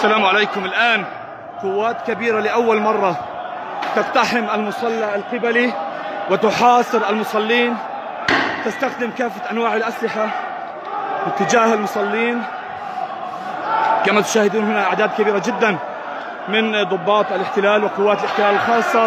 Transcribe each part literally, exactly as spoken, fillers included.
السلام عليكم. الآن قوات كبيرة لأول مرة تقتحم المصلى القبلي وتحاصر المصلين، تستخدم كافة أنواع الأسلحة اتجاه المصلين. كما تشاهدون هنا أعداد كبيرة جدا من ضباط الاحتلال وقوات الاحتلال الخاصة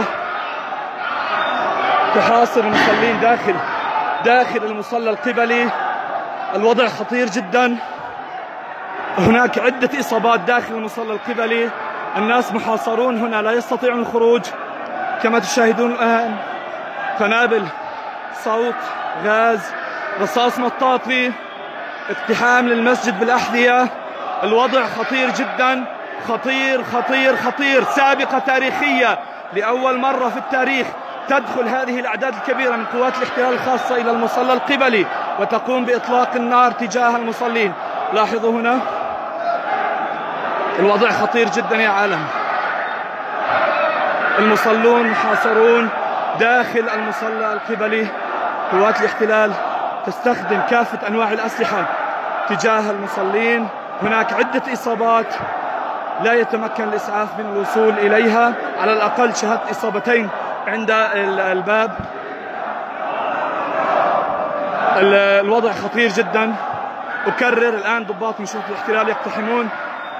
تحاصر المصلين داخل داخل المصلى القبلي. الوضع خطير جدا، هناك عدة إصابات داخل المصلى القبلي، الناس محاصرون هنا لا يستطيعون الخروج. كما تشاهدون الآن قنابل صوت، غاز، رصاص مطاطي، اقتحام للمسجد بالأحذية. الوضع خطير جدا، خطير خطير خطير. سابقة تاريخية، لأول مرة في التاريخ تدخل هذه الأعداد الكبيرة من قوات الاحتلال الخاصة إلى المصلى القبلي وتقوم بإطلاق النار تجاه المصلين. لاحظوا هنا الوضع خطير جدا يا عالم. المصلون محاصرون داخل المصلى القبلي، قوات الاحتلال تستخدم كافة أنواع الأسلحة تجاه المصلين. هناك عدة إصابات لا يتمكن الإسعاف من الوصول إليها، على الأقل شهدت إصابتين عند الباب. الوضع خطير جدا. أكرر، الآن ضباط من شرطة الاحتلال يقتحمون.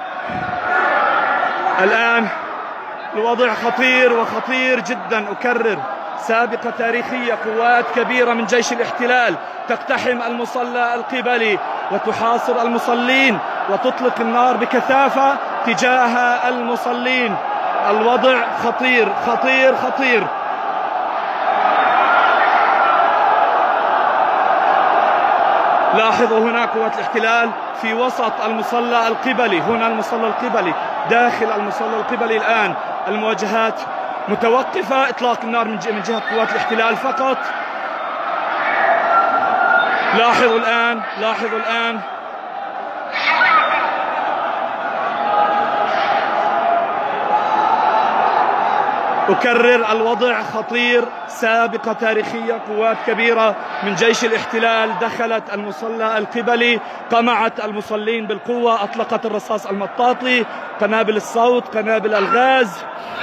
الآن الوضع خطير وخطير جدا. أكرر، سابقة تاريخية، قوات كبيرة من جيش الاحتلال تقتحم المصلى القبلي وتحاصر المصلين وتطلق النار بكثافة تجاه المصلين. الوضع خطير خطير خطير. لاحظوا هنا قوات الاحتلال في وسط المصلى القبلي، هنا المصلى القبلي، داخل المصلى القبلي الآن المواجهات متوقفة، إطلاق النار من جهة قوات الاحتلال فقط. لاحظوا الآن لاحظوا الآن أكرر، الوضع خطير. سابقة تاريخية، قوات كبيرة من جيش الاحتلال دخلت المصلى القبلي، قمعت المصلين بالقوة، أطلقت الرصاص المطاطي، قنابل الصوت، قنابل الغاز.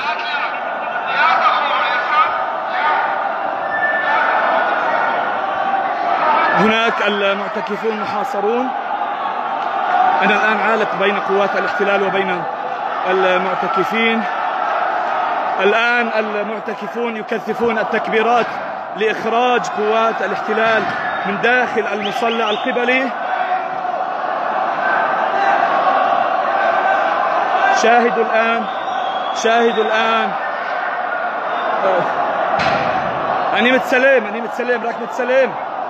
هناك المعتكفون محاصرون. أنا الآن عالق بين قوات الاحتلال وبين المعتكفين. الآن المعتكفون يكثفون التكبيرات لإخراج قوات الاحتلال من داخل المصلى القبلي. شاهدوا الآن شاهدوا الآن أني متسلم أني متسلم راك متسلم.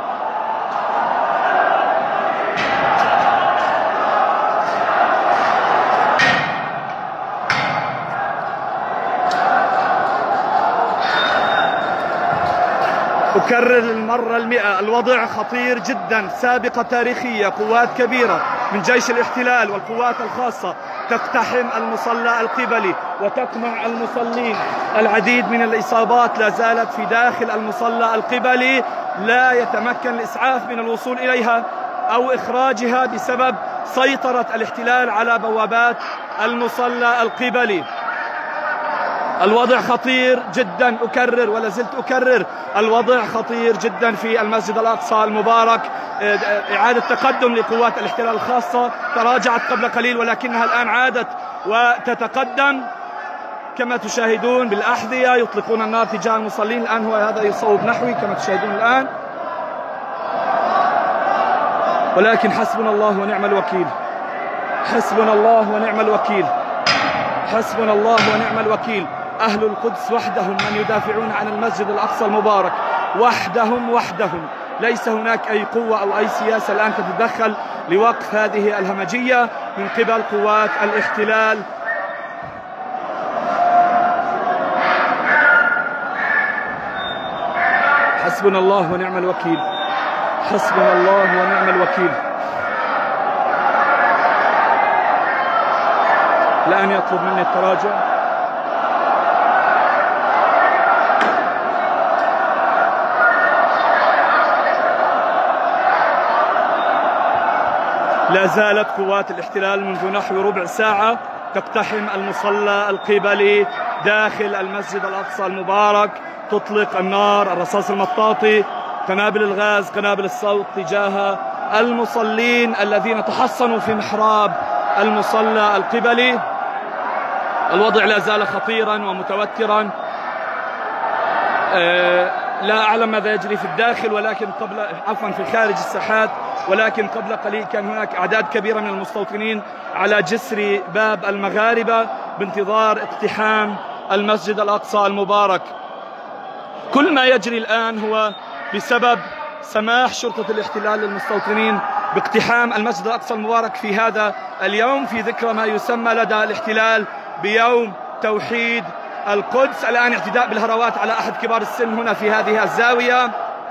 أكرر للمرة المئة، الوضع خطير جدا. سابقة تاريخية، قوات كبيرة من جيش الاحتلال والقوات الخاصة تقتحم المصلى القبلي وتقمع المصلين. العديد من الإصابات لا زالت في داخل المصلى القبلي، لا يتمكن الإسعاف من الوصول إليها أو إخراجها بسبب سيطرة الاحتلال على بوابات المصلى القبلي. الوضع خطير جدا. أكرر ولا زلت أكرر، الوضع خطير جدا في المسجد الأقصى المبارك. إعادة تقدم لقوات الاحتلال الخاصة، تراجعت قبل قليل ولكنها الآن عادت وتتقدم. كما تشاهدون بالأحذية يطلقون النار تجاه المصلين. الآن هو هذا يصوب نحوي كما تشاهدون الآن، ولكن حسبنا الله ونعم الوكيل. حسبنا الله ونعم الوكيل. حسبنا الله ونعم الوكيل. أهل القدس وحدهم من يدافعون عن المسجد الأقصى المبارك، وحدهم وحدهم. ليس هناك أي قوة أو أي سياسة الآن تتدخل لوقف هذه الهمجية من قبل قوات الاحتلال. حسبنا الله ونعم الوكيل. حسبنا الله ونعم الوكيل. الآن يطلب مني التراجع. لا زالت قوات الاحتلال منذ نحو ربع ساعة تقتحم المصلى القبلي داخل المسجد الأقصى المبارك، تطلق النار، الرصاص المطاطي، قنابل الغاز، قنابل الصوت تجاه المصلين الذين تحصنوا في محراب المصلى القبلي. الوضع لا زال خطيرا ومتوترا. أه لا أعلم ماذا يجري في الداخل، ولكن قبل عفوا في خارج الساحات، ولكن قبل قليل كان هناك أعداد كبيرة من المستوطنين على جسر باب المغاربة بانتظار اقتحام المسجد الأقصى المبارك. كل ما يجري الآن هو بسبب سماح شرطة الاحتلال للمستوطنين باقتحام المسجد الأقصى المبارك في هذا اليوم، في ذكرى ما يسمى لدى الاحتلال بيوم توحيد القدس. الآن اعتداء بالهروات على أحد كبار السن هنا في هذه الزاوية.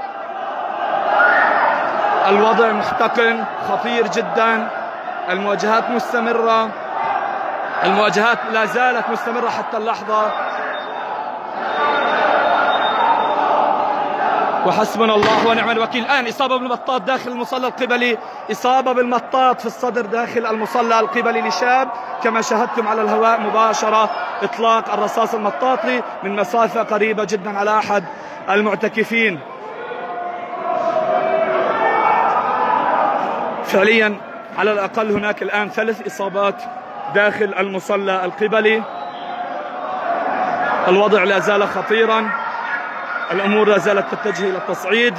الوضع محتقن خطير جدا، المواجهات مستمرة، المواجهات لا زالت مستمرة حتى اللحظة، وحسبنا الله ونعم الوكيل. الآن إصابة بالمطاط داخل المصلى القبلي، إصابة بالمطاط في الصدر داخل المصلى القبلي لشاب، كما شاهدتم على الهواء مباشرة إطلاق الرصاص المطاطي من مسافة قريبة جدا على أحد المعتكفين. فعليا على الأقل هناك الآن ثلاث إصابات داخل المصلى القبلي. الوضع لا زال خطيرا، الأمور لا زالت تتجه إلى التصعيد.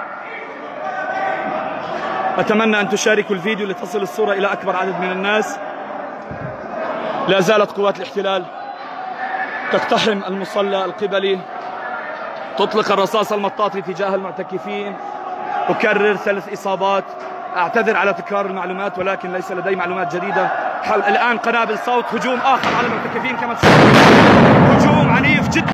أتمنى أن تشاركوا الفيديو لتصل الصورة إلى أكبر عدد من الناس. لا زالت قوات الاحتلال تقتحم المصلى القبلي، تطلق الرصاص المطاطي تجاه المعتكفين. أكرر ثلاث إصابات. أعتذر على تكرار المعلومات، ولكن ليس لدي معلومات جديدة. الآن قنابل صوت، هجوم آخر على المعتكفين كما تشاهدون.